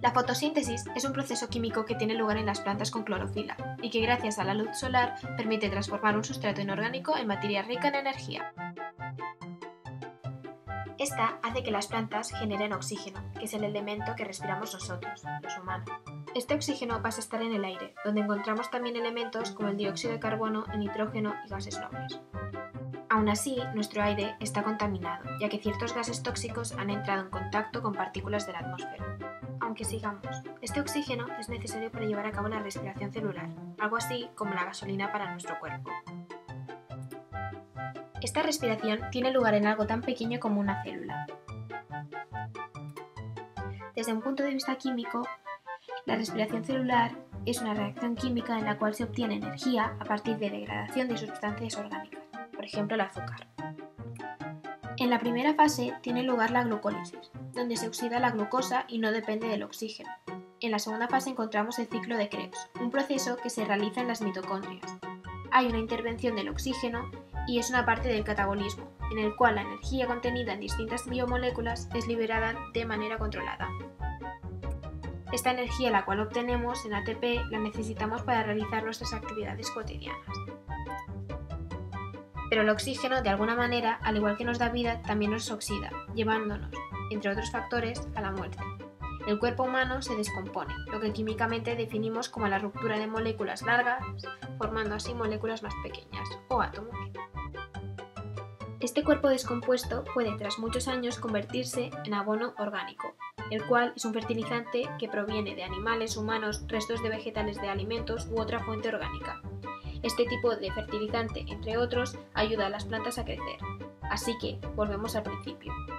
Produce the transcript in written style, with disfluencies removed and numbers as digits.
La fotosíntesis es un proceso químico que tiene lugar en las plantas con clorofila y que gracias a la luz solar permite transformar un sustrato inorgánico en materia rica en energía. Esta hace que las plantas generen oxígeno, que es el elemento que respiramos nosotros, los humanos. Este oxígeno pasa a estar en el aire, donde encontramos también elementos como el dióxido de carbono, el nitrógeno y gases nobles. Aún así, nuestro aire está contaminado, ya que ciertos gases tóxicos han entrado en contacto con partículas de la atmósfera. Aunque sigamos, este oxígeno es necesario para llevar a cabo la respiración celular, algo así como la gasolina para nuestro cuerpo. Esta respiración tiene lugar en algo tan pequeño como una célula. Desde un punto de vista químico, la respiración celular es una reacción química en la cual se obtiene energía a partir de degradación de sustancias orgánicas, por ejemplo el azúcar. En la primera fase tiene lugar la glucólisis, donde se oxida la glucosa y no depende del oxígeno. En la segunda fase encontramos el ciclo de Krebs, un proceso que se realiza en las mitocondrias. Hay una intervención del oxígeno y es una parte del catabolismo, en el cual la energía contenida en distintas biomoléculas es liberada de manera controlada. Esta energía la cual obtenemos en ATP la necesitamos para realizar nuestras actividades cotidianas. Pero el oxígeno, de alguna manera, al igual que nos da vida, también nos oxida, llevándonos, entre otros factores, a la muerte. El cuerpo humano se descompone, lo que químicamente definimos como la ruptura de moléculas largas, formando así moléculas más pequeñas, o átomos. Este cuerpo descompuesto puede tras muchos años convertirse en abono orgánico, el cual es un fertilizante que proviene de animales, humanos, restos de vegetales de alimentos u otra fuente orgánica. Este tipo de fertilizante, entre otros, ayuda a las plantas a crecer. Así que, volvemos al principio.